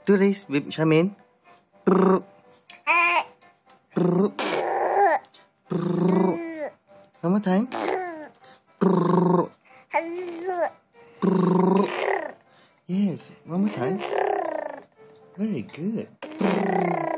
Do this with Charmaine. One more time. Yes, one more time. Very good.